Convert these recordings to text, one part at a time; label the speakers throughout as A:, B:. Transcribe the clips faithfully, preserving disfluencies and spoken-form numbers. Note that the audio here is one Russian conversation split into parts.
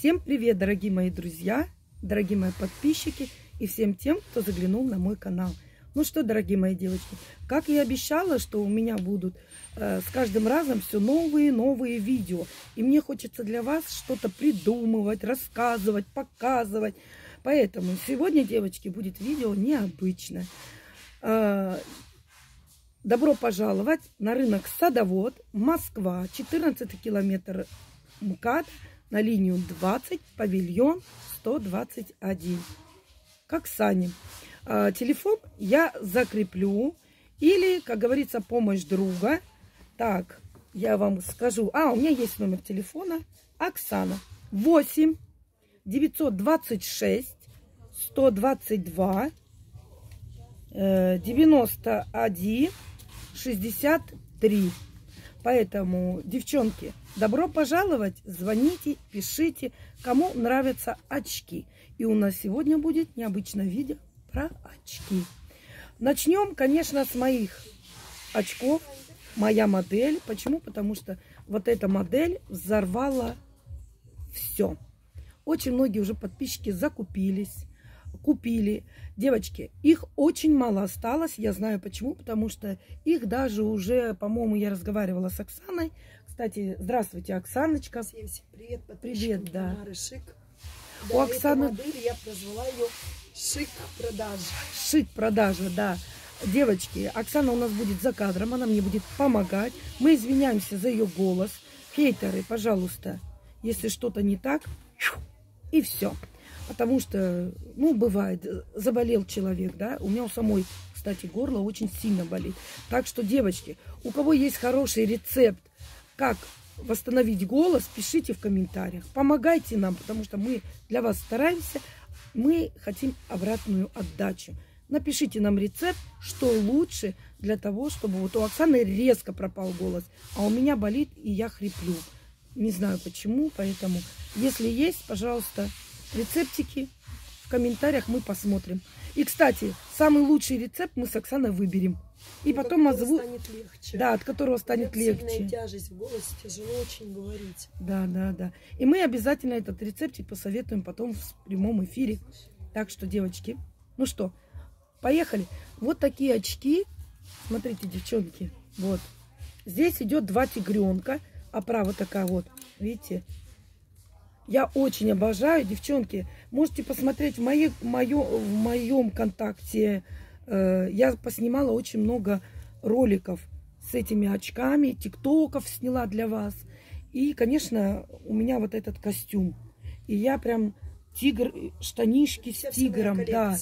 A: Всем привет, дорогие мои друзья, дорогие мои подписчики и всем тем, кто заглянул на мой канал. Ну что, дорогие мои девочки, как я и обещала, что у меня будут э, с каждым разом все новые новые видео. И мне хочется для вас что-то придумывать, рассказывать, показывать. Поэтому сегодня, девочки, будет видео необычное. Э, добро пожаловать на рынок Садовод, Москва, четырнадцатый километр МКАД, на линию двадцать, павильон сто двадцать один. К Оксане. А, телефон я закреплю. Или, как говорится, помощь друга. Так, я вам скажу. А, у меня есть номер телефона. Оксана. восемь девятьсот двадцать шесть сто двадцать два девяносто один шестьдесят три. Поэтому, девчонки, добро пожаловать, звоните, пишите, кому нравятся очки. И у нас сегодня будет необычное видео про очки. Начнем, конечно, с моих очков. Моя модель. Почему? Потому что вот эта модель взорвала все. Очень многие уже подписчики закупились, купили. Девочки, их очень мало осталось. Я знаю почему. Потому что их даже уже, по-моему, я разговаривала с Оксаной. Кстати, здравствуйте, Оксаночка.
B: Всем, всем привет,
A: Привет, да.
B: Шик.
A: У
B: Да,
A: Оксаны...
B: эту модель я прозвала ее Шик продажа.
A: Шик продажа, да. Девочки, Оксана у нас будет за кадром, она мне будет помогать. Мы извиняемся за ее голос. Хейтеры, пожалуйста, если что-то не так, и все. Потому что, ну, бывает, заболел человек, да. У меня у самой, кстати, горло очень сильно болит. Так что, девочки, у кого есть хороший рецепт, как восстановить голос, пишите в комментариях. Помогайте нам, потому что мы для вас стараемся. Мы хотим обратную отдачу. Напишите нам рецепт, что лучше для того, чтобы вот у Оксаны резко пропал голос, а у меня болит и я хриплю. Не знаю почему, поэтому, если есть, пожалуйста, рецептики в комментариях мы посмотрим. И, кстати, самый лучший рецепт мы с Оксаной выберем. И
B: ну,
A: потом озвучим. Да, от которого станет легче.
B: Сильная тяжесть в голосе, тяжело очень говорить.
A: Да, да, да. И мы обязательно этот рецептик посоветуем потом в прямом эфире. Так что, девочки, ну что, поехали. Вот такие очки. Смотрите, девчонки. Вот. Здесь идет два тигренка. Оправа такая вот. Видите? Я очень обожаю, девчонки. Можете посмотреть в, моей, моё, в моем контакте. Э, я поснимала очень много роликов с этими очками. Тиктоков сняла для вас. И, конечно, у меня вот этот костюм. И я прям тигр, штанишки с тигром. Да.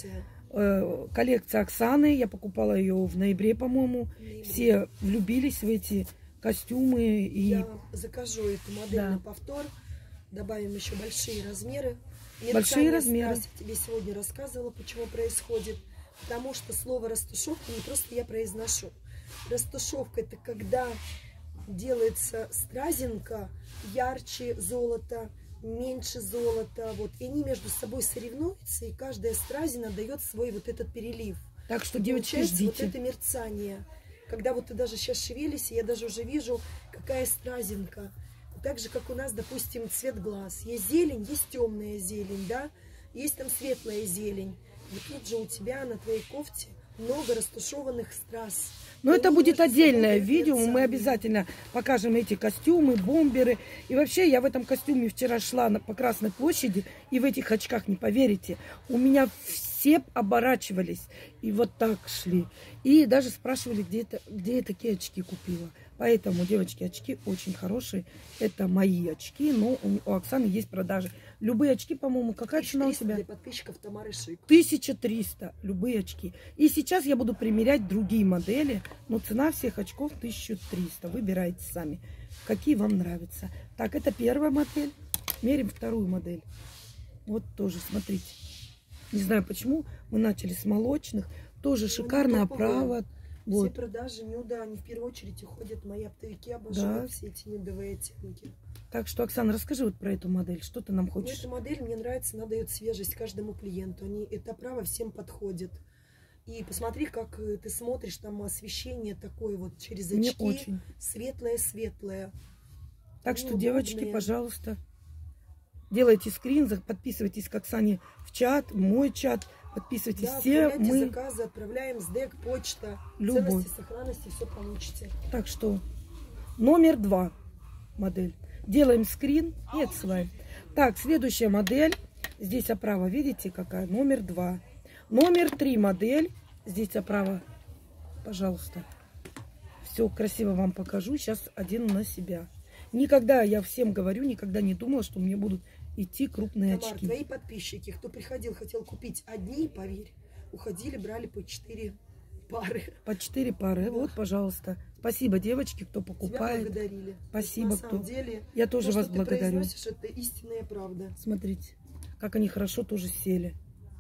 A: Э, коллекция Оксаны. Я покупала ее в ноябре, по-моему. Все влюбились в эти костюмы. И...
B: Я закажу эту модель
A: да.
B: на повтор. Добавим еще большие размеры.
A: Большие размеры.
B: Я тебе сегодня рассказывала, почему происходит. Потому что слово растушевка не просто я произношу. Растушевка — это когда делается стразинка ярче золота, меньше золота. Вот. И они между собой соревнуются, и каждая стразина дает свой вот этот перелив.
A: Так что, девочки, ждите.
B: Вот это мерцание. Когда вот ты даже сейчас шевелишься, я даже уже вижу, какая стразинка. Так же, как у нас, допустим, цвет глаз. Есть зелень, есть темная зелень, да? Есть там светлая зелень. И тут же у тебя на твоей кофте много растушеванных страз.
A: Но это будет отдельное видео. Мы обязательно покажем эти костюмы, бомберы. И вообще, я в этом костюме вчера шла на, по Красной площади. И в этих очках, не поверите, у меня все оборачивались. И вот так шли. И даже спрашивали, где, это, где я такие очки купила. Поэтому, девочки, очки очень хорошие. Это мои очки, но у, у Оксаны есть продажи. Любые очки, по-моему, какая цена у тебя?
B: Для подписчиков Тамары Шик.
A: тысяча триста. Любые очки. И сейчас я буду примерять другие модели. Но цена всех очков тысяча триста. Выбирайте сами, какие вам нравятся. Так, это первая модель. Мерим вторую модель. Вот тоже, смотрите. Не знаю почему. Мы начали с молочных. Тоже шикарная оправа. Вот.
B: Все продажи нюда, они в первую очередь уходят в мои оптовики, обожаю, да, все эти нюдовые оттенки.
A: Так что, Оксана, расскажи вот про эту модель, что ты нам хочешь?
B: Ну, эта модель мне нравится, она дает свежесть каждому клиенту, они, эта оправа всем подходит. И посмотри, как ты смотришь, там освещение такое вот через очки, светлое-светлое.
A: Так что, девочки, пожалуйста, делайте скрин, подписывайтесь к Оксане в чат, в мой чат. Подписывайтесь
B: Да,
A: все. Мы
B: заказы, отправляем с ДЭК, почта.
A: Любой.
B: Ценности, сохранности, все получите.
A: Так что номер два модель. Делаем скрин и отсылаем. Так, следующая модель. Здесь оправа, видите, какая? Номер два. Номер три модель. Здесь оправа. Пожалуйста. Все красиво вам покажу. Сейчас одену на себя. Никогда, я всем говорю, никогда не думала, что мне будут идти крупные
B: Тамар,
A: очки.
B: твои подписчики, кто приходил, хотел купить одни, поверь, уходили, брали по четыре пары.
A: По четыре пары. Да. Вот, пожалуйста. Спасибо, девочки, кто покупает.
B: Тебя благодарили.
A: Спасибо,
B: на
A: кто.
B: самом деле,
A: Я тоже
B: то,
A: вас
B: что ты
A: благодарю.
B: произносишь, это истинная правда.
A: Смотрите, как они хорошо тоже сели.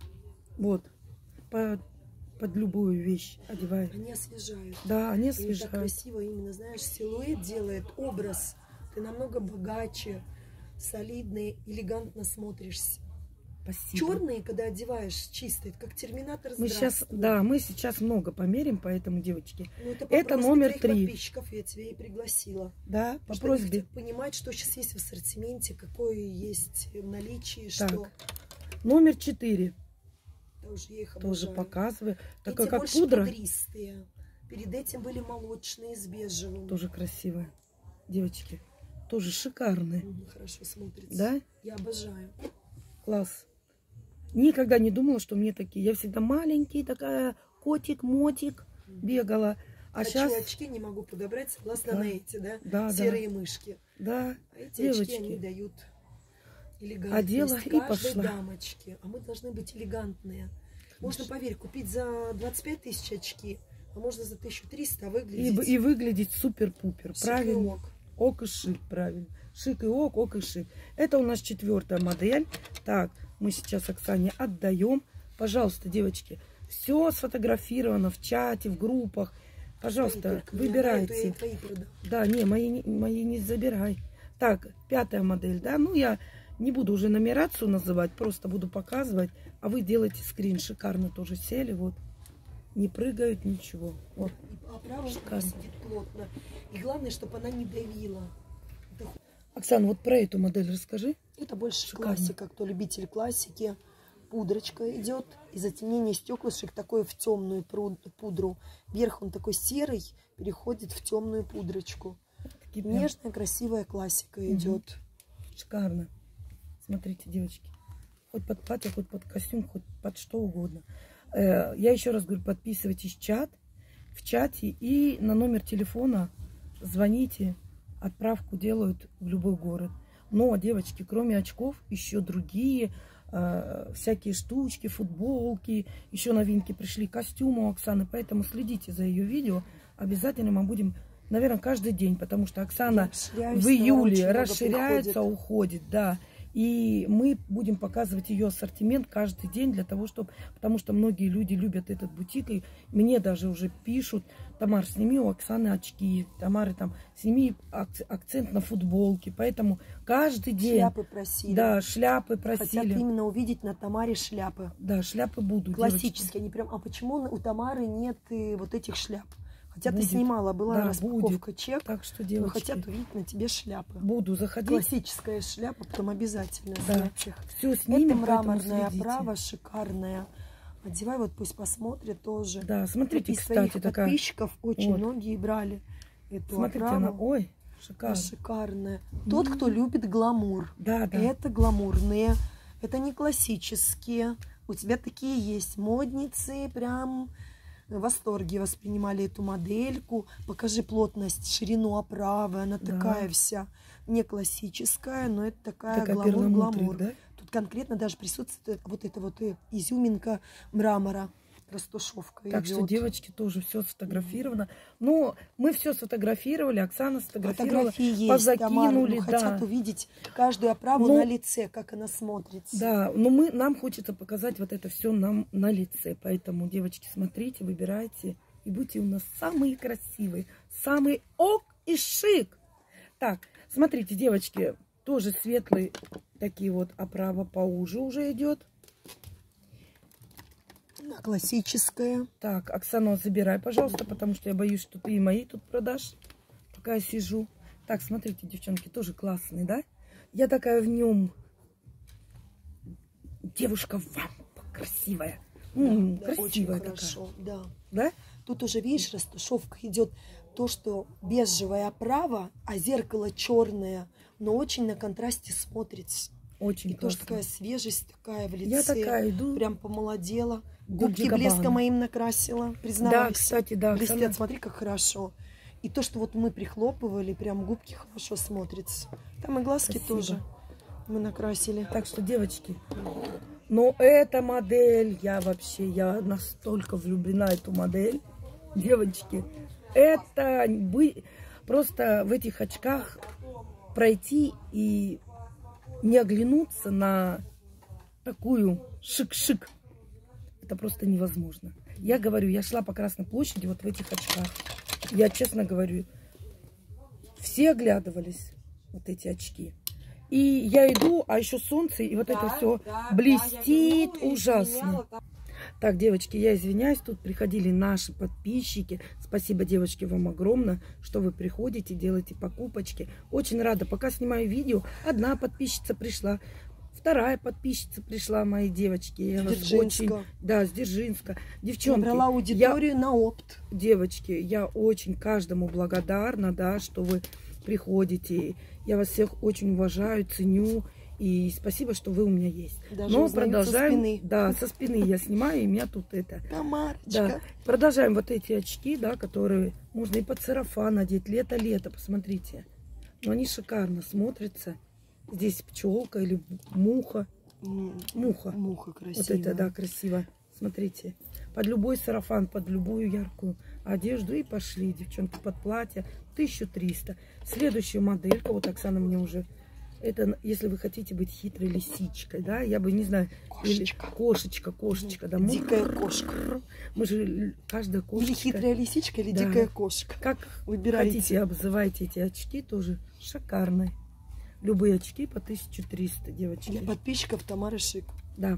A: Вот. По, под любую вещь одевают.
B: Они освежают.
A: Да, они
B: Они
A: освежают.
B: так красиво именно, знаешь, силуэт делает, образ. Ты намного богаче, солидный, элегантно смотришься.
A: Спасибо.
B: Черные, когда одеваешь чистые, это как терминатор.
A: Мы сейчас, да, мы сейчас много померим, поэтому, девочки,
B: ну, это,
A: это номер три.
B: Подписчиков я тебя и пригласила.
A: Да, по
B: что
A: просьбе.
B: Понимать, что сейчас есть в ассортименте, какое есть в наличии,
A: так.
B: что.
A: Номер четыре.
B: Тоже я их
A: Тоже
B: обожаю.
A: показываю.
B: Эти
A: Такая как
B: больше
A: пудра.
B: пудристые. Перед этим были молочные с бежевым.
A: Тоже красивая. Девочки, тоже шикарные.
B: Угу, хорошо смотрится.
A: Да?
B: Я обожаю.
A: Класс. Никогда не думала, что мне такие. Я всегда маленький, такая котик-мотик бегала. А
B: Хочу
A: сейчас...
B: очки не могу подобрать, согласно
A: да.
B: на эти, да?
A: Да,
B: серые
A: да.
B: мышки.
A: Да,
B: а эти
A: девочки.
B: очки, они дают элегантность
A: Одела и пошла.
B: дамочки. А мы должны быть элегантные. Можно, поверь, купить за двадцать пять тысяч очки, а можно за тысячу триста, а выглядеть...
A: И, и выглядеть супер-пупер. Правильно.
B: Ок.
A: Ок и шик, правильно. Шик и ок, ок и шик. Это у нас четвертая модель. Так, мы сейчас Оксане отдаем. Пожалуйста, девочки, все сфотографировано в чате, в группах. Пожалуйста,
B: Твои
A: выбирайте.
B: Твои, твои
A: да, не, мои, мои не забирай. Так, пятая модель, да. Ну, я не буду уже нумерацию называть, просто буду показывать. А вы делаете скрин. Шикарно тоже сели, вот. Не прыгают, ничего. Вот.
B: А право сидит плотно. И главное, чтобы она не давила. Это...
A: Оксана, вот про эту модель расскажи.
B: Это больше
A: Шикарно.
B: Классика. Кто любитель классики, пудрочка идет. И затемнение стеклышек такое в темную пудру. Верх он такой серый, переходит в темную пудрочку. Такие нежная, прям... красивая классика угу. идет.
A: Шикарно. Смотрите, девочки. Хоть под платье, хоть под костюм, хоть под что угодно. Я еще раз говорю, подписывайтесь в чат, в чате и на номер телефона звоните, отправку делают в любой город. Но, девочки, кроме очков, еще другие э, всякие штучки, футболки, еще новинки пришли, костюмы у Оксаны, поэтому следите за ее видео. Обязательно мы будем, наверное, каждый день, потому что Оксана в июле расширяется, уходит, да. И мы будем показывать ее ассортимент каждый день для того, чтобы... Потому что многие люди любят этот бутик. И мне даже уже пишут: Тамар, сними у Оксаны очки. Тамара, там, сними акцент на футболке. Поэтому каждый день...
B: Шляпы просили.
A: Да, шляпы просили.
B: Хотят именно увидеть на Тамаре шляпы.
A: Да, шляпы будут.
B: Классические. Они прям... А почему у Тамары нет вот этих шляп? Хотя
A: будет.
B: Ты снимала, была да, распаковка
A: будет.
B: чек.
A: Так что, девочки,
B: хотят увидеть на тебе шляпы.
A: Буду заходить.
B: Классическая шляпа, потом обязательно
A: да. Все снимем.
B: Это мраморная оправа, шикарная. Одевай, вот пусть посмотрят тоже.
A: Да, смотрите,
B: из
A: кстати,
B: своих
A: такая...
B: подписчиков очень
A: вот.
B: многие брали эту
A: Смотрите,
B: оправу.
A: она, ой, шикарная.
B: Шикарная. Тот, кто любит гламур.
A: Да, да.
B: Это гламурные, это не классические. У тебя такие есть модницы, прям... В восторге воспринимали эту модельку. Покажи плотность, ширину оправы. Она да. такая вся не классическая, но это такая гламур-гламур. Да? Тут конкретно даже присутствует вот эта вот изюминка мрамора. Растушевка
A: Так идет. Что, девочки, тоже все сфотографировано. Но мы все сфотографировали, Оксана сфотографировала,
B: фотографии
A: позакинули.
B: Есть,
A: да.
B: Хотят увидеть каждую оправу но, на лице, как она смотрится.
A: Да, но мы, нам хочется показать вот это все нам на лице. Поэтому, девочки, смотрите, выбирайте. И будьте у нас самые красивые, самые ок и шик. Так, смотрите, девочки, тоже светлые такие вот оправа поуже уже идет.
B: Классическая.
A: Так, Оксана, забирай, пожалуйста, потому что я боюсь, что ты и мои тут продашь, пока я сижу. Так, смотрите, девчонки, тоже классный, да? Я такая в нем девушка вам красивая. М,
B: Да,
A: красивая
B: очень
A: такая.
B: хорошо, да.
A: Да?
B: Тут уже, видишь, растушевка идет то, что бежевая оправа, а зеркало черное, но очень на контрасте смотрится.
A: Очень
B: И тоже
A: классно.
B: такая свежесть такая в лице.
A: Я такая иду.
B: Прям помолодела.
A: Дольче
B: Губки блеском
A: Габбана.
B: моим накрасила, признавайся.
A: Да, кстати, да.
B: Блестят,
A: Оксана.
B: смотри, как хорошо. И то, что вот мы прихлопывали, прям губки хорошо смотрятся. Там и глазки
A: Спасибо.
B: тоже мы накрасили.
A: Так что, девочки, но эта модель, я вообще, я настолько влюблена в эту модель. Девочки, это бы просто в этих очках пройти и не оглянуться на такую шик-шик. Это просто невозможно. Я говорю, я шла по Красной площади вот в этих очках. Я честно говорю, все оглядывались, вот эти очки. И я иду, а еще солнце, и вот да, это все да, блестит да, ужасно. Так, девочки, я извиняюсь, тут приходили наши подписчики. Спасибо, девочки, вам огромное, что вы приходите, делаете покупочки. Очень рада. Пока снимаю видео, одна подписчица пришла, вторая подписчица пришла, мои девочки. Я вас очень, да, с Дзержинска. Девчонки,
B: набрала аудиторию
A: я,
B: на опт.
A: Девочки, я очень каждому благодарна, да, что вы приходите. Я вас всех очень уважаю, ценю. И спасибо, что вы у меня есть.
B: Даже
A: но продолжаем.
B: Со спины.
A: Да, со спины я снимаю, и у меня тут это.
B: Тамарочка.
A: Да. Продолжаем вот эти очки, да, которые можно и под сарафан надеть. Лето-лето, посмотрите. Но они шикарно смотрятся. Здесь пчелка или муха. Муха.
B: Муха красивая.
A: Вот это, да, красиво. Смотрите. Под любой сарафан, под любую яркую одежду. И пошли, девчонки, под платье. тысяча триста. Следующая моделька. Вот Оксана мне уже... Это если вы хотите быть хитрой лисичкой, да, я бы не знаю,
B: кошечка,
A: или кошечка, кошечка, да,
B: дикая кошка.
A: Мы же каждая кошечка.
B: Или хитрая лисичка, или да. дикая кошка.
A: Как
B: выбирайте.
A: Хотите, обзывайте эти очки, тоже шикарные. Любые очки по тысяче триста, девочки.
B: Для подписчиков Тамары Шик.
A: Да.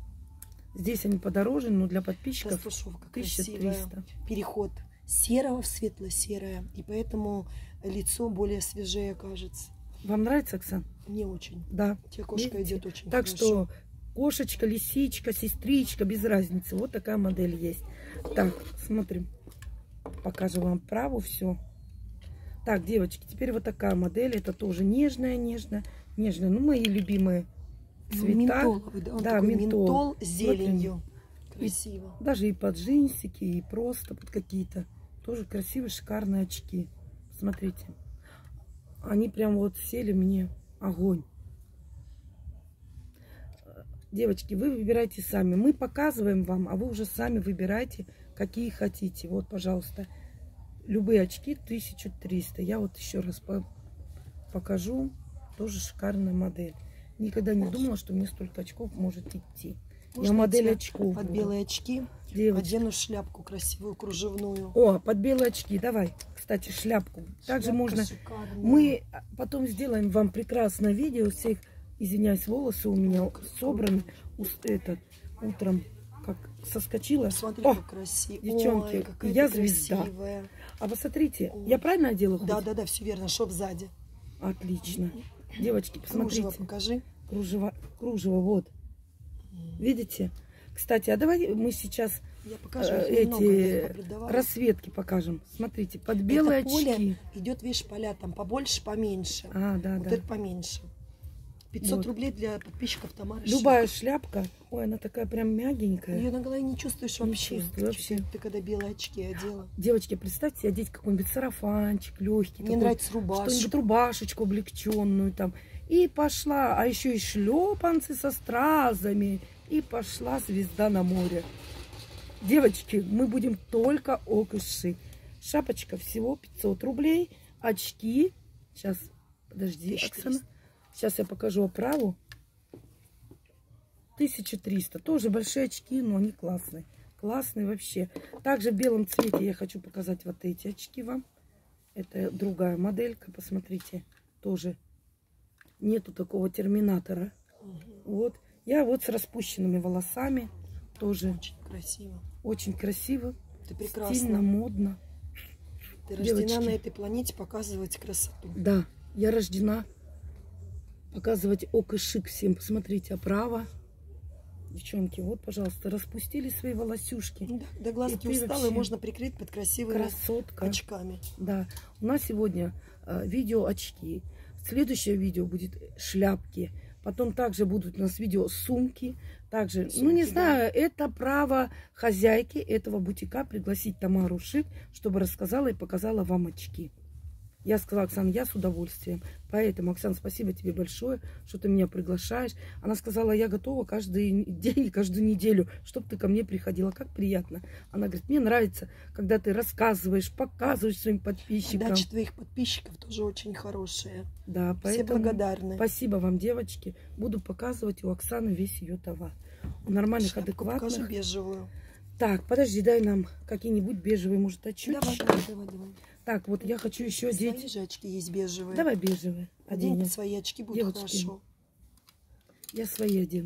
A: Здесь они подороже, но для подписчиков
B: тысяча триста. Переход серого в светло-серое, и поэтому лицо более свежее кажется.
A: Вам нравится, Оксан?
B: Мне очень.
A: Да.
B: Тебе кошка Видите? идет очень
A: так
B: хорошо.
A: что кошечка, лисичка, сестричка, без разницы. Вот такая модель есть. Так, смотрим. Покажу вам праву все. Так, девочки, теперь вот такая модель. Это тоже нежная, нежная, нежная. Ну, мои любимые цвета.
B: Ментоловый, да? Он
A: да,
B: такой
A: ментол.
B: ментол с зеленью. Вот красиво.
A: И, даже и под джинсики, и просто под какие-то тоже красивые, шикарные очки. Смотрите. Они прям вот сели мне огонь. Девочки, вы выбирайте сами. Мы показываем вам, а вы уже сами выбирайте, какие хотите. Вот, пожалуйста, любые очки тысяча триста. Я вот еще раз по покажу. Тоже шикарная модель. Никогда не думала, что мне столько очков может идти. Можно я модель очков.
B: Под буду. белые очки Девочки. Одену шляпку красивую, кружевную.
A: О, под белые очки. Давай, кстати, шляпку. Шляпка Также можно... Шикарная. Мы потом сделаем вам прекрасное видео. Всех, извиняюсь, волосы у меня собраны. Этот, утром как соскочила.
B: Смотри,
A: О,
B: как красиво.
A: Девчонки, Ой, я звезда.
B: Красивая.
A: А посмотрите, Ой. я правильно одела?
B: Да, хоть? да, да, все верно. Шоп сзади.
A: Отлично. Девочки, посмотрите.
B: Кружево покажи.
A: Кружево, кружево, вот. Видите? Кстати, а давай мы сейчас
B: я покажу,
A: э, эти расцветки покажем. Смотрите, под белые
B: это
A: очки.
B: Поле идет, видишь, поля там побольше, поменьше.
A: А, да,
B: вот
A: да.
B: это поменьше. пятьсот вот. Рублей для подписчиков Тамары
A: Любая
B: Шик.
A: шляпка. Ой, она такая прям мягенькая.
B: Ее на голове не чувствуешь вообще.
A: Не чувствую, вообще.
B: Ты когда белые очки одела.
A: Девочки, представьте, одеть какой-нибудь сарафанчик легкий.
B: Мне такой, нравится рубашка.
A: Что-нибудь рубашечку облегченную там. И пошла, а еще и шлепанцы со стразами. И пошла звезда на море. Девочки, мы будем только окыши. Шапочка всего пятьсот рублей. Очки. Сейчас, подожди, Оксана. Сейчас я покажу оправу. тысяча триста. Тоже большие очки, но они классные. Классные вообще. Также в белом цвете я хочу показать вот эти очки вам. Это другая моделька. Посмотрите. Тоже нету такого терминатора. Угу. Вот. Я вот с распущенными волосами. Тоже
B: очень красиво.
A: Очень красиво.
B: Ты прекрасна.
A: Стильно, модно.
B: Ты рождена Девочки. на этой планете показывать красоту.
A: Да, я рождена показывать ок и шик всем. Посмотрите, оправа. Девчонки, вот, пожалуйста, распустили свои волосюшки.
B: Да, да, глазки усталые, можно прикрыть под красивыми красотка. очками.
A: Да, у нас сегодня э, видео очки. Следующее видео будет шляпки. Потом также будут у нас видео сумки. Также, сумки, ну не знаю, да. Это право хозяйки этого бутика пригласить Тамару Шик, чтобы рассказала и показала вам очки. Я сказала: Оксана, я с удовольствием. Поэтому, Оксана, спасибо тебе большое, что ты меня приглашаешь. Она сказала: я готова каждый день, каждую неделю, чтобы ты ко мне приходила. Как приятно. Она говорит: мне нравится, когда ты рассказываешь, показываешь своим подписчикам.
B: Отдача твоих подписчиков тоже очень хорошая.
A: Да, поэтому
B: все благодарны.
A: Спасибо вам, девочки. Буду показывать у Оксаны весь ее товар. У нормальных, шляпку адекватных.
B: Покажи бежевую.
A: Так, подожди, дай нам какие-нибудь бежевые, может, очки.
B: Давай, давай, давай, давай.
A: Так, вот я хочу еще одеть.
B: Свои же очки есть бежевые.
A: Давай бежевые оденем.
B: Свои очки будут девочки, хорошо.
A: Я свои одену.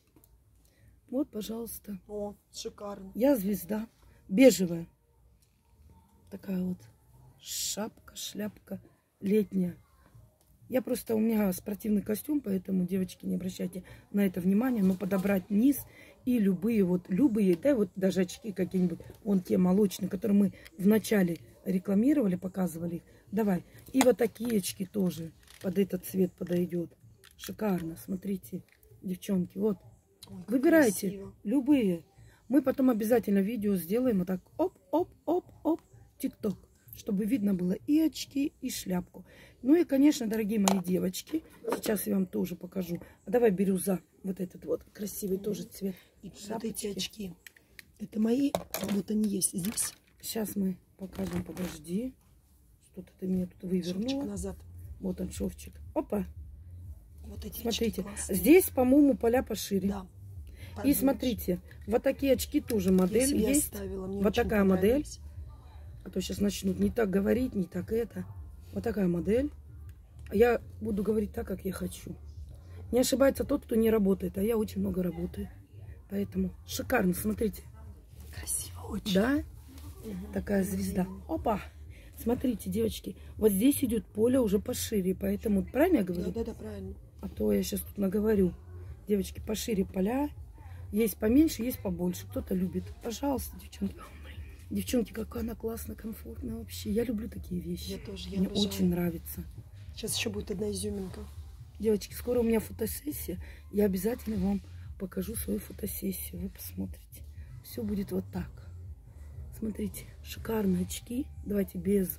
A: Вот, пожалуйста.
B: О, шикарно.
A: Я звезда. Бежевая. Такая вот шапка, шляпка летняя. Я просто, у меня спортивный костюм, поэтому, девочки, не обращайте на это внимания. Но подобрать низ и любые, вот, любые, да, вот даже очки какие-нибудь, вон те молочные, которые мы в начале рекламировали, показывали их. Давай. И вот такие очки тоже под этот цвет подойдет. Шикарно. Смотрите, девчонки, вот.
B: Ой,
A: выбирайте
B: красиво.
A: Любые. Мы потом обязательно видео сделаем вот так. Оп-оп-оп-оп. Тик-ток. Чтобы видно было и очки, и шляпку. Ну и, конечно, дорогие мои девочки, сейчас я вам тоже покажу. А давай бирюза. Вот этот вот красивый тоже цвет.
B: И вот эти очки. Это мои. Вот они есть здесь.
A: Сейчас мы покажем. Подожди. Что-то ты меня тут вывернула.
B: Шовчик назад.
A: Вот он, шовчик. Опа.
B: Вот эти
A: смотрите. Здесь, по-моему, поля пошире.
B: Да.
A: И смотрите. Вот такие очки тоже модель
B: я
A: есть.
B: Ставила,
A: вот такая модель. А то сейчас начнут не так говорить, не так это. Вот такая модель. А я буду говорить так, как я хочу. Не ошибается тот, кто не работает. А я очень много работаю. Поэтому шикарно. Смотрите.
B: Красиво очень.
A: Да? Угу. Такая звезда. Опа. Смотрите, девочки. Вот здесь идет поле уже пошире. Поэтому, правильно я говорю?
B: Да, да, да, правильно.
A: А то я сейчас тут наговорю. Девочки, пошире поля. Есть поменьше, есть побольше. Кто-то любит. Пожалуйста, девчонки. Девчонки, какая она классная, комфортная вообще. Я люблю такие вещи.
B: Я тоже, я
A: Мне
B: обожаю.
A: очень нравится.
B: Сейчас еще будет одна изюминка.
A: Девочки, скоро у меня фотосессия. Я обязательно вам покажу свою фотосессию. Вы посмотрите. Все будет вот так. Смотрите, шикарные очки. Давайте без.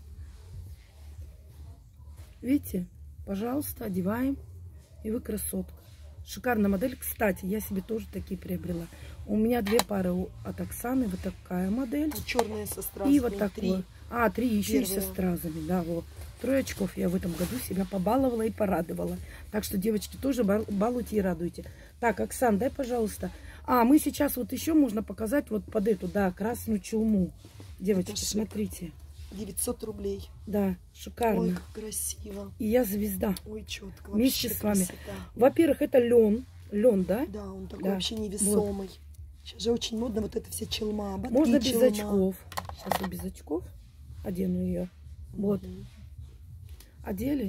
A: Видите? Пожалуйста, одеваем. И вы красотка. Шикарная модель. Кстати, я себе тоже такие приобрела. У меня две пары от Оксаны. Вот такая модель.
B: А черная со стразами.
A: И вот такой. А, три еще и со
B: Первая.
A: стразами. Да, вот. Трое очков я в этом году себя побаловала и порадовала. Так что, девочки, тоже балуйте и радуйте. Так, Оксан, дай, пожалуйста. А, мы сейчас вот еще можно показать вот под эту, да, красную челму. Девочки, смотрите.
B: девятьсот рублей.
A: Да, шикарно.
B: Ой, как красиво.
A: И я звезда.
B: Ой, четко.
A: Вместе с вами. Во-первых, это лен. Лен, да?
B: Да, он такой
A: да.
B: вообще невесомый. Вот. Сейчас же очень модно вот это вся челма. Ободки,
A: можно без
B: челма.
A: очков. Сейчас я без очков одену ее. Вот. Угу. Одели.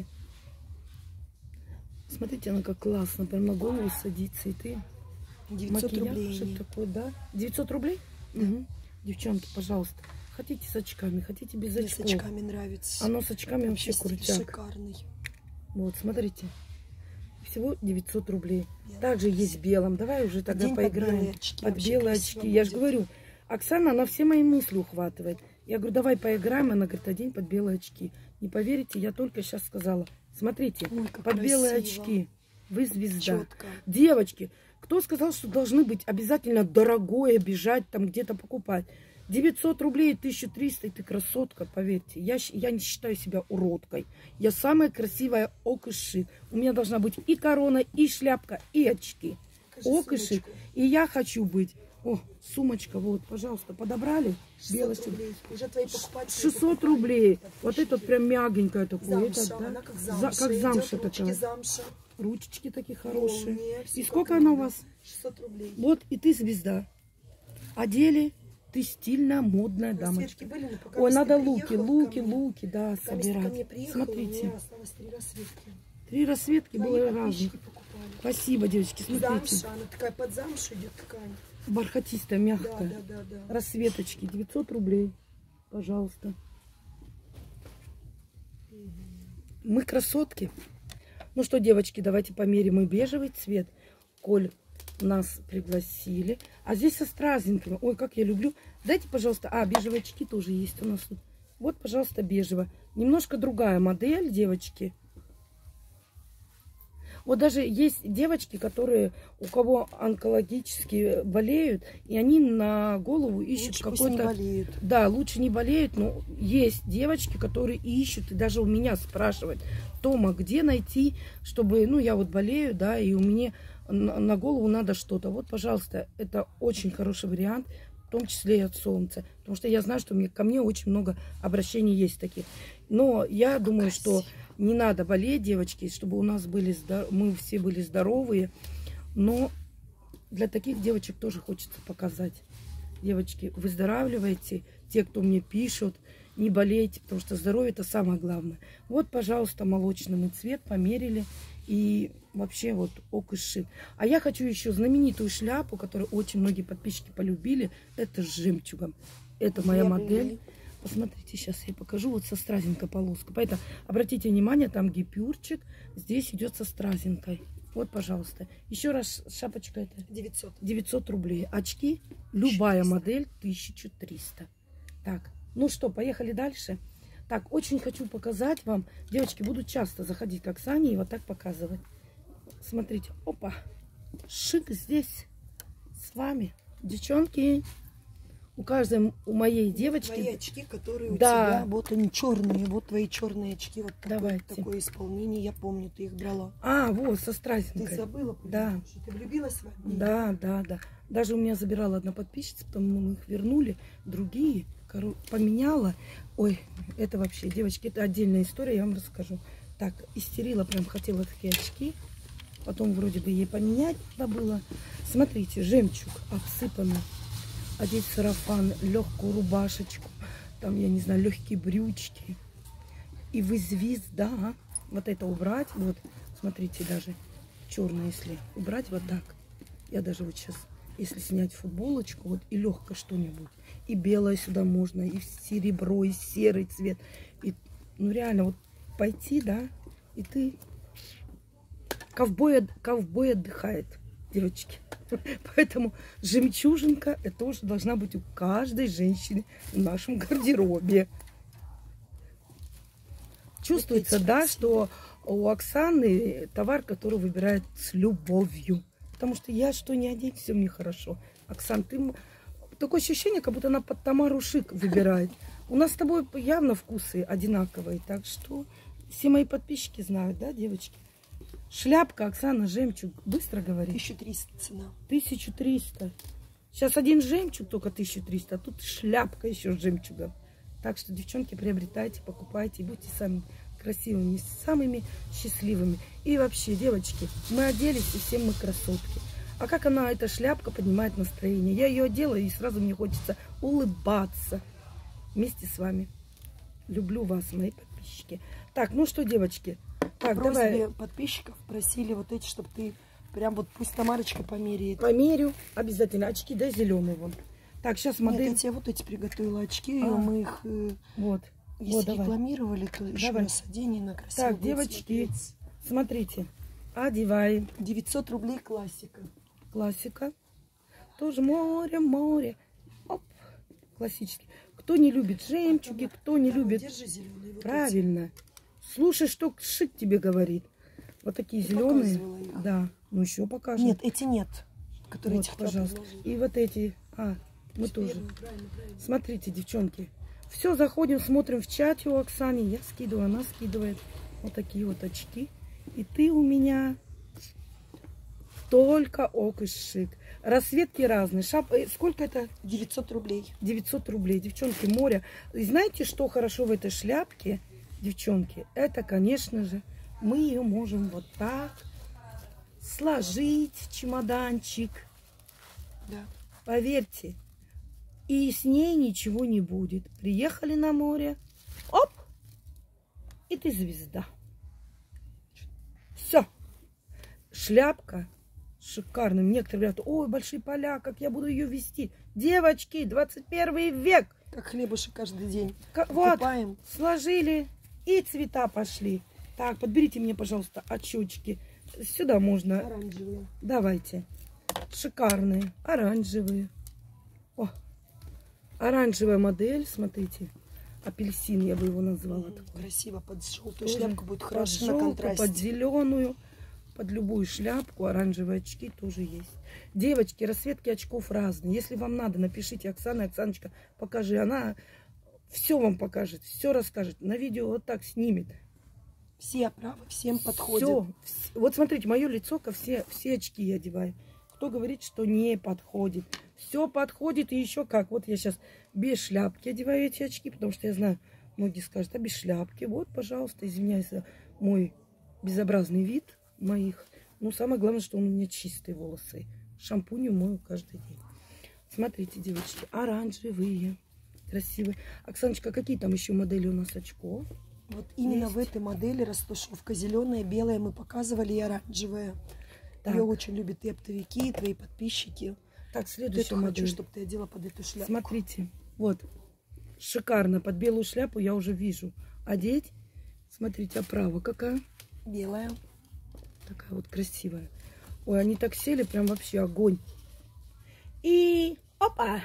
A: Смотрите, она как классно. Прям на голову садится. И ты
B: девятьсот
A: макияж,
B: рублей.
A: Что такое, да? девятьсот рублей?
B: Да.
A: Угу. Девчонки, пожалуйста. Хотите с очками, хотите без
B: Мне
A: очков.
B: с очками нравится.
A: Оно с очками вообще крутяк.
B: Шикарный.
A: Вот, смотрите. Всего девятьсот рублей. Я Также есть в белом. Давай уже тогда День поиграем. Под белые очки. Под белые очки. Я же говорю, Оксана, она все мои мысли ухватывает. Я говорю, давай поиграем. Она говорит, одень под белые очки. Не поверите, я только сейчас сказала. Смотрите,
B: Ой,
A: под
B: красиво.
A: Белые очки. Вы звезда.
B: Четко.
A: Девочки, кто сказал, что должны быть обязательно дорогое, бежать там где-то покупать? девятьсот рублей, тысяча триста, и ты красотка, поверьте. Я, я не считаю себя уродкой. Я самая красивая окыши. У меня должна быть и корона, и шляпка, и очки. Окыши. И я хочу быть. О, сумочка, вот, пожалуйста, подобрали?
B: шестьсот рублей. Уже твои покупатели.
A: шестьсот рублей. Вот этот прям мягенькая такой.
B: Замша,
A: это, да?
B: она как замша.
A: За, как замша
B: ручки
A: такая.
B: Замша.
A: Ручечки такие хорошие.
B: Полные,
A: и сколько она у вас?
B: шестьсот рублей.
A: Вот, и ты звезда. Одели. Ты стильная, модная дамочка.
B: Были,
A: ой, надо луки, луки, луки, да, собирать.
B: Приехала,
A: смотрите.
B: осталось три рассветки.
A: Три рассветки
B: Мои
A: было разных.
B: Покупали.
A: Спасибо, девочки, смотрите.
B: Замша, она такая под замшу идет ткань.
A: Бархатистая, мягкая.
B: Да, да, да, да.
A: Рассветочки, девятьсот рублей. Пожалуйста. Мы красотки. Ну что, девочки, давайте померим и бежевый цвет. Коль нас пригласили. А здесь со стразинками. Ой, как я люблю. Дайте, пожалуйста. А, бежевые очки тоже есть у нас тут. Вот, пожалуйста, бежево. Немножко другая модель, девочки. Вот даже есть девочки, которые, у кого онкологически болеют, и они на голову ищут какой-то... Да, лучше не болеют, но есть девочки, которые ищут, и даже у меня спрашивают: Тома, где найти, чтобы, ну, я вот болею, да, и у меня на голову надо что-то. Вот, пожалуйста, это очень хороший вариант, в том числе и от солнца. Потому что я знаю, что мне, ко мне очень много обращений есть таких. Но я думаю, что не надо болеть, девочки, чтобы у нас были, мы все были здоровые. Но для таких девочек тоже хочется показать. Девочки, выздоравливайте. Те, кто мне пишут, не болейте, потому что здоровье — это самое главное. Вот, пожалуйста, молочный мы цвет померили. И вообще вот ок и шик. А я хочу еще знаменитую шляпу, которую очень многие подписчики полюбили. Это с жемчугом. Это моя модель. Посмотрите, сейчас я покажу. Вот со стразинкой полоска. Поэтому обратите внимание, там гипюрчик. Здесь идет со стразинкой. Вот, пожалуйста. Еще раз, шапочка это
B: девятьсот.
A: девятьсот рублей. Очки, любая четыреста. Модель, тысяча триста. Так, ну что, поехали дальше. Так, очень хочу показать вам. Девочки, буду часто заходить к Оксане и вот так показывать. Смотрите, опа. Шик здесь с вами. Девчонки. У каждой, у моей девочки...
B: Твои очки, которые у
A: да.
B: тебя, вот они черные, вот твои черные очки, вот такое, такое исполнение, я помню, ты их брала.
A: А, вот, со стразинкой.
B: Ты забыла,
A: да.
B: Что ты влюбилась в них?
A: Да, да, да. Даже у меня забирала одна подписчица, потом мы их вернули, другие, поменяла. Ой, это вообще, девочки, это отдельная история, я вам расскажу. Так, истерила, прям хотела такие очки. Потом вроде бы ей поменять надо было. Смотрите, жемчуг обсыпанный. Одеть сарафан, легкую рубашечку, там, я не знаю, легкие брючки. И вы звезда. Вот это убрать, вот, смотрите, даже черное, если убрать вот так. Я даже вот сейчас, если снять футболочку, вот, и легкое что-нибудь. И белое сюда можно, и серебро, и серый цвет. И, ну, реально, вот пойти, да, и ты... Ковбой, ковбой отдыхает, девочки. Поэтому жемчужинка, это тоже должна быть у каждой женщины в нашем гардеробе. Чувствуется, да, что у Оксаны товар, который выбирает с любовью. Потому что я что не одеть, все мне хорошо. Оксан, ты... Такое ощущение, как будто она под Тамару Шик выбирает. У нас с тобой явно вкусы одинаковые. Так что все мои подписчики знают, да, девочки? Шляпка, Оксана, жемчуг. Быстро говорит.
B: тысяча триста цена.
A: тысяча триста. Сейчас один жемчуг только тысяча триста, а тут шляпка еще с жемчугом. Так что, девчонки, приобретайте, покупайте и будьте самыми красивыми, самыми счастливыми. И вообще, девочки, мы оделись, и все мы красотки. А как она, эта шляпка, поднимает настроение? Я ее одела, и сразу мне хочется улыбаться вместе с вами. Люблю вас, мои подписчики. Так, ну что, девочки, так,
B: По просьбе
A: давай.
B: подписчиков просили вот эти, чтобы ты прям вот пусть Тамарочка померяет.
A: Померю обязательно. Очки, да, зеленые вон. Так, сейчас модель.
B: Нет, я тебе вот эти приготовила очки,
A: а,
B: мы их,
A: вот,
B: если
A: вот,
B: рекламировали, то еще
A: давай.
B: раз одень на красиво.
A: Так, девочки, смотрите, одеваем.
B: девятьсот рублей классика.
A: Классика. Тоже море, море. Оп, классический. Кто не любит жемчуги, кто не
B: да,
A: любит...
B: Держи зеленые. Вот
A: правильно. Эти. Слушай, что Шик тебе говорит. Вот такие
B: Ты
A: зеленые. Да. Ну еще покажем.
B: Нет, эти нет. Которые
A: вот, пожалуйста. И вот эти. А, мы тоже. Правильно, правильно, правильно. Смотрите, девчонки. Все, заходим, смотрим в чате у Оксаны. Я скидываю, она скидывает. Вот такие вот очки. И ты у меня только ок и Шик. Расцветки разные. Шап... Сколько это?
B: девятьсот рублей.
A: девятьсот рублей. Девчонки, море. И знаете, что хорошо в этой шляпке? Девчонки, это, конечно же, мы ее можем вот так сложить в чемоданчик.
B: Да.
A: Поверьте, и с ней ничего не будет. Приехали на море, оп, и ты звезда. Все. шляпка шикарная. Некоторые говорят, ой, большие поля, как я буду ее вести. Девочки, двадцать первый век.
B: Как хлебушек каждый день.
A: Как, вот,
B: Покупаем.
A: сложили, и цвета пошли. Так, подберите мне, пожалуйста, очечки. Сюда можно.
B: Оранжевые.
A: Давайте. Шикарные, оранжевые. О, оранжевая модель, смотрите. Апельсин, я бы его назвала.
B: Mm, красиво, под желтую
A: Тоже
B: шляпку будет
A: под
B: хорошо на
A: желтую,
B: контрасте.
A: под зеленую, под любую шляпку. Оранжевые очки тоже есть. Девочки, расцветки очков разные. Если вам надо, напишите Оксана, Оксаночка, покажи. Она все вам покажет, все расскажет. На видео вот так снимет.
B: Все оправы всем подходят.
A: Все. Вот смотрите, мое лицо ко все, все очки я одеваю. Кто говорит, что не подходит? Все подходит и еще как. Вот я сейчас без шляпки одеваю эти очки, потому что я знаю, многие скажут, а без шляпки. Вот, пожалуйста, извиняюсь за мой безобразный вид моих. Но самое главное, что у меня чистые волосы. Шампунью мою каждый день. Смотрите, девочки, оранжевые, красивые. Оксаночка, какие там еще модели у нас очков?
B: Вот именно
A: Есть.
B: в этой модели растушевка зеленая, белая мы показывали и оранжевая.
A: Так.
B: Ее очень любят и оптовики, и твои подписчики.
A: Так,
B: Вот
A: следующая
B: эту
A: модель.
B: хочу, чтобы ты одела под эту шляпку.
A: Смотрите, вот, шикарно, под белую шляпу я уже вижу. Одеть, смотрите, оправа какая.
B: Белая.
A: Такая вот красивая. Ой, они так сели, прям вообще огонь. И опа!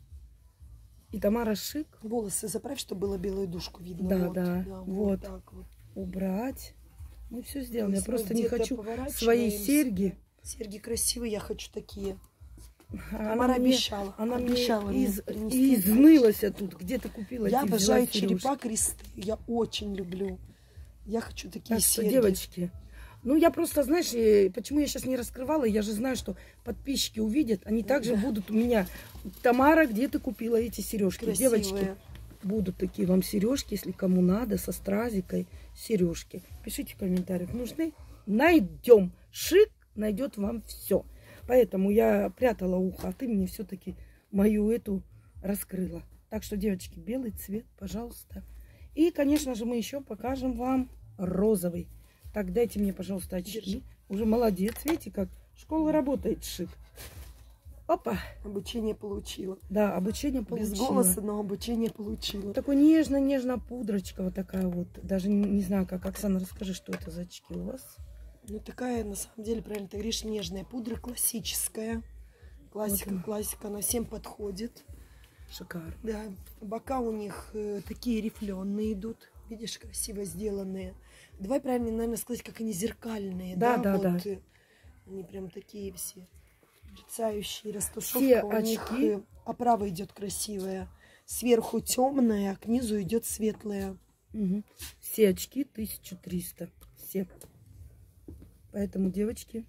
A: И Тамара Шик.
B: Волосы заправь, чтобы было белую душку видно.
A: Да,
B: вот,
A: да,
B: вот.
A: вот.
B: Так вот.
A: Убрать. Мы все сделаем. Я
B: Если
A: просто
B: мы
A: не
B: где-то
A: хочу
B: поворачиваемся.
A: свои серьги.
B: Серьги красивые, я хочу такие.
A: Она
B: Тамара
A: мне,
B: обещала.
A: она
B: обещала
A: мне
B: мне
A: из,
B: принести.
A: изнылась тут. Где ты купила?
B: Я
A: эти,
B: обожаю
A: взяла сережки?
B: черепа кресты. Я очень люблю. Я хочу такие
A: Так что,
B: серьги.
A: девочки, ну я просто, знаешь, э, почему я сейчас не раскрывала, я же знаю, что подписчики увидят, они также
B: Да.
A: будут у меня. Тамара, где ты купила эти сережки?
B: Красивые.
A: Девочки, будут такие вам сережки, если кому надо, со стразикой, сережки. Пишите в комментариях, нужны? Найдем. Шик найдет вам все. Поэтому я прятала ухо, а ты мне все-таки мою эту раскрыла. Так что, девочки, белый цвет, пожалуйста. И, конечно же, мы еще покажем вам розовый. Так, дайте мне, пожалуйста, очки.
B: Держи.
A: Уже молодец, видите, как школа работает, Шик. Опа.
B: Обучение получила.
A: Да, обучение получила.
B: Без голоса, но обучение получила.
A: Такой нежно-нежно пудрочка вот такая вот. Даже не, не знаю, как. Оксана, расскажи, что это за очки у вас?
B: Ну, такая, на самом деле, правильно ты говоришь, нежная пудра, классическая. Классика,
A: Вот.
B: классика, она всем подходит.
A: Шикарно.
B: Да, бока у них э, такие рифленые идут. Видишь, красиво сделанные. Давай правильно, наверное, сказать, как они зеркальные.
A: Да, да,
B: вот,
A: да.
B: э, Они прям такие все мерцающие, растушевка.
A: Все
B: у
A: очки.
B: них э, оправа идет красивая. Сверху темная, а к низу идет светлая.
A: Угу. Все очки тысяча триста. Все. Поэтому, девочки,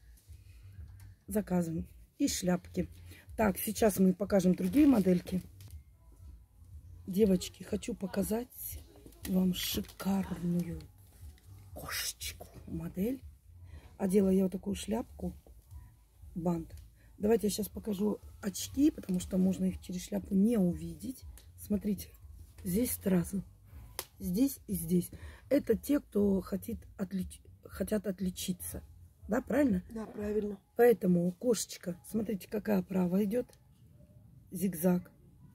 A: заказываем. И шляпки. Так, сейчас мы покажем другие модельки. Девочки, хочу показать вам шикарную кошечку модель. Одела я вот такую шляпку, бант. Давайте я сейчас покажу очки, потому что можно их через шляпу не увидеть. Смотрите, здесь сразу. Здесь и здесь. Это те, кто хотит отлич... хотят отличиться. Да, правильно?
B: Да, правильно.
A: Поэтому кошечка, смотрите, какая оправа идет. Зигзаг.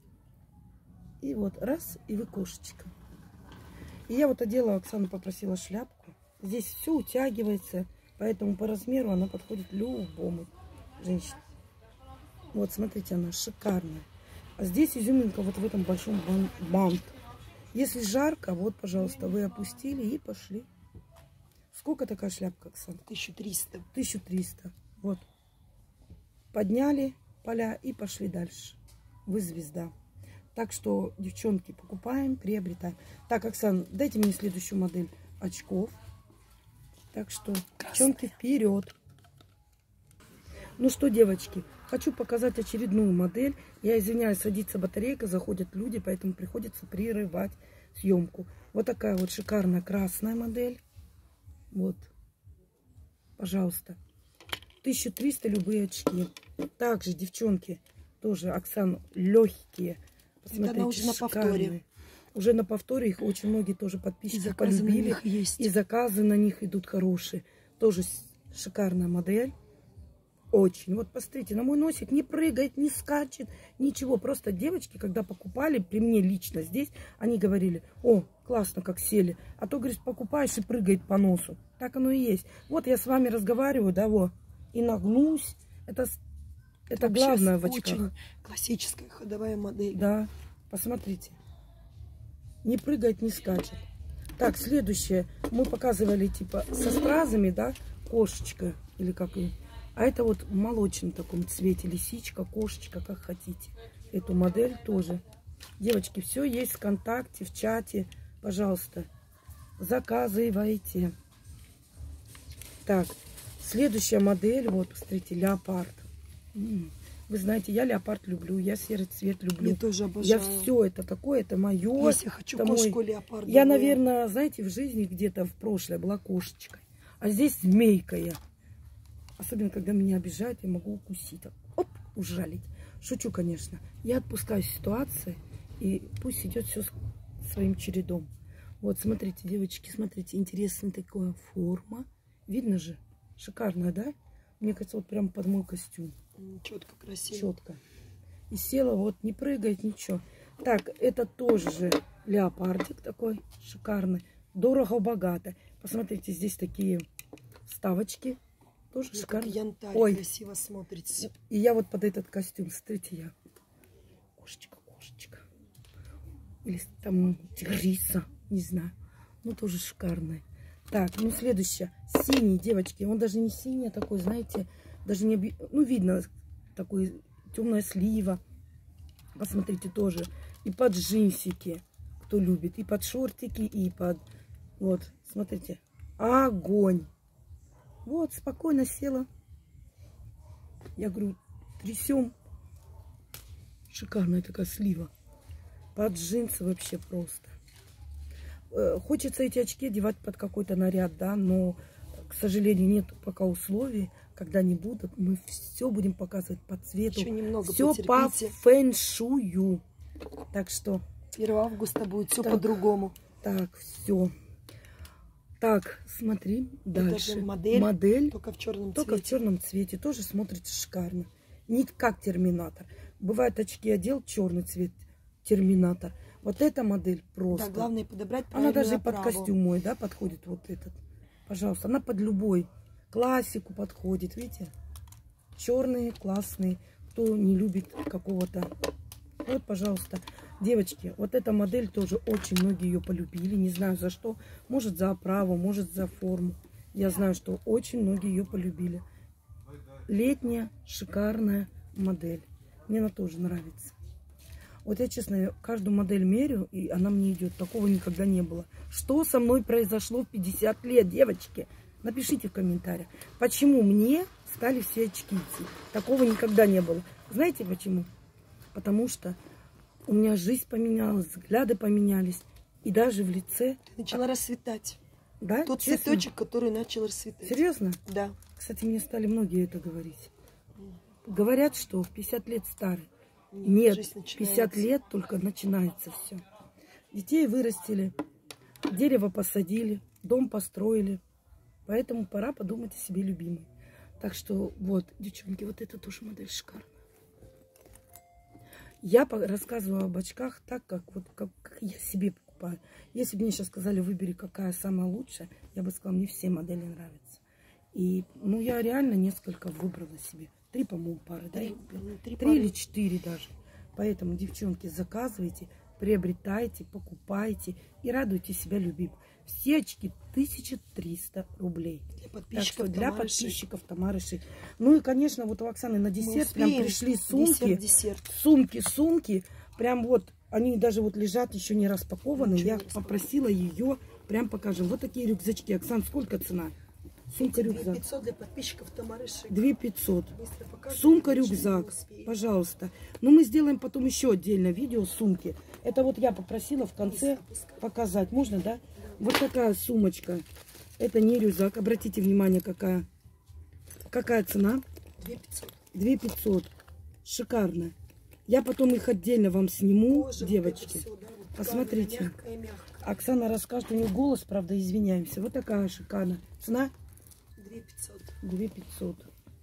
A: И вот раз, и вы кошечка. И я вот одела, Оксану попросила шляпку. Здесь все утягивается, поэтому по размеру она подходит любому женщине. Вот, смотрите, она шикарная. А здесь изюминка вот в этом большом бан бант. Если жарко, вот, пожалуйста, вы опустили и пошли. Сколько такая шляпка, Оксана?
B: тысяча триста.
A: тысяча триста. Вот. Подняли поля и пошли дальше. Вы звезда. Так что, девчонки, покупаем, приобретаем. Так, Оксана, дайте мне следующую модель очков. Так что, девчонки, вперед. Ну что, девочки, хочу показать очередную модель. Я извиняюсь, садится батарейка, заходят люди, поэтому приходится прерывать съемку. Вот такая вот шикарная красная модель. Вот. Пожалуйста. тысяча триста любые очки. Также, девчонки, тоже, Оксана, легкие. Посмотрите,
B: уже на
A: шикарные.
B: повторе.
A: Уже на повторе их очень многие тоже
B: И
A: подписчики
B: заказы на
A: полюбили.
B: них есть.
A: И заказы на них идут хорошие. Тоже Шикарная модель. Очень. Вот посмотрите, на мой носик не прыгает, не скачет, ничего. Просто девочки, когда покупали, при мне лично здесь, они говорили: о, классно, как сели. А то, говоришь, покупаешь и прыгает по носу. Так оно и есть. Вот я с вами разговариваю, да, вот, и нагнусь. Это, это главное в очках.
B: Очень классическая ходовая модель.
A: Да, посмотрите. Не прыгает, не скачет. Так, следующее. Мы показывали, типа, со стразами, да, кошечка, или как ее. А это вот в молочном таком цвете, лисичка, кошечка, как хотите. Эту модель тоже. Девочки, все есть ВКонтакте, в чате. Пожалуйста, заказывайте. Так, следующая модель, вот, посмотрите, леопард. Вы знаете, я леопард люблю, я серый цвет люблю.
B: Я тоже обожаю.
A: Я все это такое, это мое.
B: Если я хочу кошку мой... леопарда.
A: Я, наверное, знаете, в жизни где-то в прошлое была кошечкой. А здесь змейка я. Особенно, когда меня обижают, я могу укусить. Оп, ужалить. Шучу, конечно. Я отпускаю ситуации, и пусть идет все своим чередом. Вот, смотрите, девочки, смотрите, интересная такая форма. Видно же? Шикарная, да? Мне кажется, вот прям под мой костюм.
B: Четко, красиво.
A: Четко. И села, вот, не прыгает, ничего. Так, это тоже же леопардик такой шикарный. Дорого-богато. Посмотрите, здесь такие вставочки. Тоже шикарно.
B: Янтарь.
A: Ой,
B: красиво смотрится.
A: И я вот под этот костюм, смотрите, я. Кошечка, кошечка. Или там тигрица, не знаю. Ну, тоже шикарная. Так, ну, следующее. Синий, девочки. Он даже не синий, а такой, знаете, даже не... Объ... Ну, видно, такой темная слива. Посмотрите, тоже. И под джинсики, кто любит. И под шортики, и под... Вот, смотрите. Огонь. Вот, спокойно села. Я говорю, трясем. Шикарная такая слива. Под джинсы вообще просто. Хочется эти очки одевать под какой-то наряд, да, но, к сожалению, нет пока условий. Когда они будут, мы все будем показывать по цвету.
B: Еще немного
A: все по фэн-шую. Так что...
B: первого августа будет все по-другому.
A: Так, все. Так, смотри, дальше.
B: Это модель,
A: модель,
B: только в черном
A: только
B: цвете.
A: в черном цвете. Тоже смотрится шикарно. Не как терминатор. Бывает, очки одел, черный цвет, терминатор. Вот эта модель просто.
B: Да, главное подобрать
A: Она даже
B: оправу.
A: под костюм мой, да, подходит вот этот. Пожалуйста, она под любой классику подходит, видите? Черные, классные. Кто не любит какого-то... Вот, пожалуйста. Девочки, вот эта модель тоже очень многие ее полюбили. Не знаю за что. Может за оправу, может за форму. Я знаю, что очень многие ее полюбили. Летняя, шикарная модель. Мне она тоже нравится. Вот я, честно, каждую модель мерю, и она мне идет. Такого никогда не было. Что со мной произошло в пятьдесят лет, девочки? Напишите в комментариях. Почему мне стали все очки идти? Такого никогда не было. Знаете почему? Потому что у меня жизнь поменялась, взгляды поменялись. И даже в лице...
B: Ты начала расцветать.
A: Да?
B: Тот
A: Честно?
B: цветочек, который начал расцветать.
A: Серьезно?
B: Да.
A: Кстати, мне стали многие это говорить. Говорят, что в пятьдесят лет старый. Нет, пятьдесят лет только начинается все. Детей вырастили, дерево посадили, дом построили. Поэтому пора подумать о себе любимой. Так что вот, девчонки, вот эта тоже модель шикарная. Я рассказываю об очках так, как, вот, как, как я себе покупаю. Если бы мне сейчас сказали, выбери, какая самая лучшая, я бы сказала, мне все модели нравятся. И, ну, я реально несколько выбрала себе. Три, по-моему, пары, да?
B: Три,
A: Три,
B: три
A: или четыре даже. Поэтому, девчонки, заказывайте, приобретайте, покупайте и радуйте себя любимым. Все очки тысяча триста рублей.
B: Для подписчиков,
A: так что для
B: Тамары
A: подписчиков Шик. Тамары Шик. Ну и, конечно, вот у Оксаны на десерт прям пришли сумки.
B: Десерт, десерт.
A: Сумки, сумки. Прям вот, они даже вот лежат, еще не распакованы.
B: Ничего
A: Я
B: не
A: попросила ее, прям покажем. Вот такие рюкзачки. Оксан, сколько цена? Сумка-рюкзак.
B: две пятьсот для подписчиков Тамары Шик.
A: две пятьсот. Сумка-рюкзак. Пожалуйста. Ну, мы сделаем потом еще отдельное видео сумки. Это вот я попросила в конце показать. Можно, да? Вот такая сумочка. Это не рюкзак. Обратите внимание, какая. Какая цена?
B: две пятьсот.
A: две пятьсот. Шикарно. Я потом их отдельно вам сниму, Боже, девочки. Вот все, да, вот посмотрите.
B: Мягкая, мягкая.
A: Оксана расскажет, у нее голос, правда, извиняемся. Вот такая шикарная. Цена?
B: две пятьсот.
A: две пятьсот.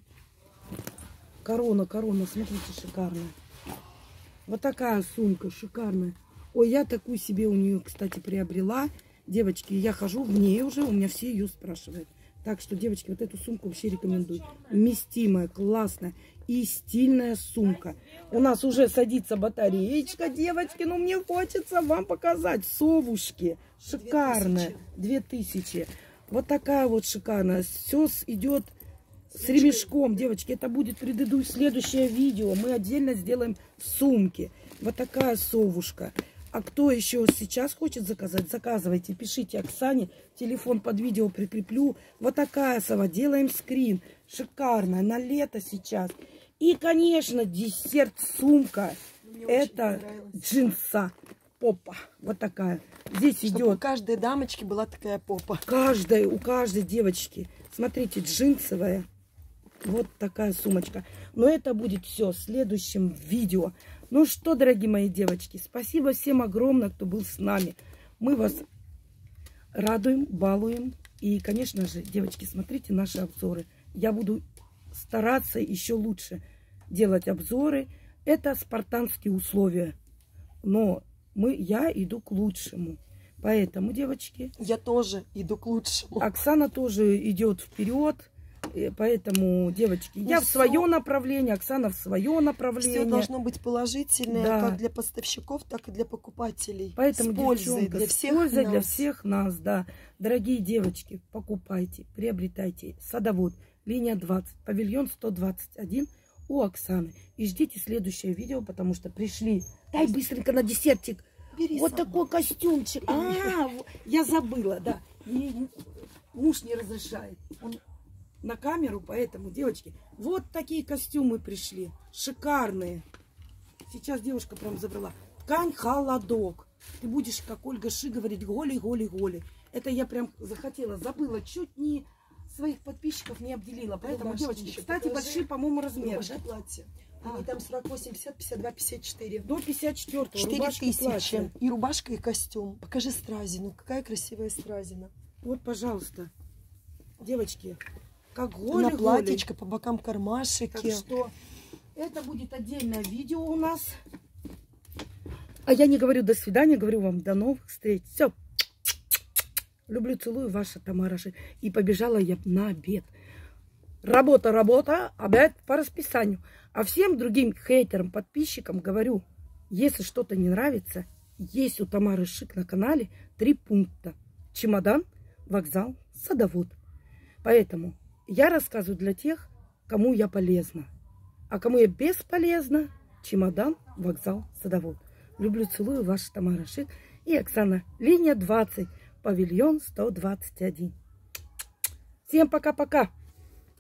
A: Корона, корона, смотрите, шикарная. Вот такая сумка, шикарная. Ой, я такую себе у нее, кстати, приобрела. Девочки, я хожу в ней уже, у меня все ее спрашивают. Так что, девочки, вот эту сумку вообще рекомендую. Вместимая, классная и стильная сумка. У нас уже садится батареечка, девочки. Но мне хочется вам показать. Совушки. Шикарная. Две тысячи. Вот такая вот шикарная. Все идет с ремешком. Девочки, это будет предыдущее, следующее видео. Мы отдельно сделаем сумки. Вот такая совушка. А кто еще сейчас хочет заказать, заказывайте, пишите Оксане, телефон под видео прикреплю. Вот такая сова, делаем скрин, шикарная, на лето сейчас. И, конечно, десерт-сумка, это джинса, попа, вот такая. Здесь
B: Чтобы
A: идет...
B: у каждой дамочки была такая попа.
A: Каждой, у каждой девочки, смотрите, джинсовая, вот такая сумочка. Но это будет все в следующем видео. Ну что, дорогие мои девочки, спасибо всем огромное, кто был с нами. Мы вас радуем, балуем. И, конечно же, девочки, смотрите наши обзоры. Я буду стараться еще лучше делать обзоры. Это спартанские условия. Но мы, я иду к лучшему. Поэтому, девочки...
B: Я тоже иду к лучшему.
A: Оксана тоже идет вперед. Поэтому, девочки,
B: ну,
A: я
B: все,
A: в свое направление, Оксана в свое направление.
B: Все должно быть положительное,
A: да.
B: как для поставщиков, так и для покупателей.
A: Поэтому,
B: с пользой
A: девчонка,
B: для
A: с
B: всех
A: пользой
B: нас.
A: для всех нас, да. Дорогие девочки, покупайте, приобретайте. Садовод, линия двадцать, павильон сто двадцать один у Оксаны. И ждите следующее видео, потому что пришли. Дай быстренько на десертик.
B: Бери
A: вот
B: сама.
A: такой костюмчик. А, я забыла, да. Муж не разрешает. Он на камеру, поэтому, девочки, вот такие костюмы пришли. Шикарные. Сейчас девушка прям забрала. Ткань холодок. Ты будешь, как Ольга Ши, говорить голи, голи, голи. Это я прям захотела, забыла. Чуть не своих подписчиков не обделила. Поэтому,
B: Рубашки
A: девочки,
B: еще
A: кстати,
B: покажи.
A: большие, по-моему, размеры.
B: Да, платье.
A: А.
B: Они там сорок восемь, пятьдесят, пятьдесят два, пятьдесят четыре.
A: До пятьдесят четвёртого.
B: четыре
A: Рубашка,
B: тысячи.
A: платье.
B: И рубашка, и костюм. Покажи стразину. Какая красивая стразина.
A: Вот, пожалуйста. Девочки, как голи,
B: На
A: голи.
B: платьечко, по бокам кармашики.
A: Так что это будет отдельное видео у нас. А я не говорю до свидания, говорю вам до новых встреч. Все. Люблю, целую, ваша Тамара Ши. И побежала я на обед. Работа, работа, обед по расписанию. А всем другим хейтерам, подписчикам говорю, если что-то не нравится, есть у Тамары Шик на канале три пункта. Чемодан, вокзал, садовод. Поэтому я рассказываю для тех, кому я полезна. А кому я бесполезна, чемодан, вокзал, садовод. Люблю, целую, ваша Тамара Шик и Оксана. Линия двадцать, павильон сто двадцать один. Всем пока-пока.